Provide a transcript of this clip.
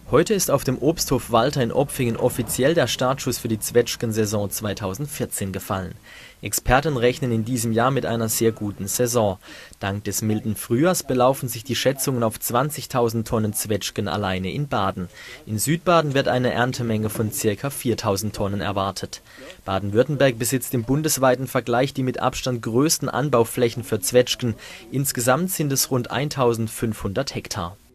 Heute ist auf dem Obsthof Walter in Opfingen offiziell der Startschuss für die Zwetschgen-Saison 2014 gefallen. Experten rechnen in diesem Jahr mit einer sehr guten Saison. Dank des milden Frühjahrs belaufen sich die Schätzungen auf 20.000 Tonnen Zwetschgen alleine in Baden. In Südbaden wird eine Erntemenge von ca. 4.000 Tonnen erwartet. Baden-Württemberg besitzt im bundesweiten Vergleich die mit Abstand größten Anbauflächen für Zwetschgen. Insgesamt sind es rund 1.500 Hektar.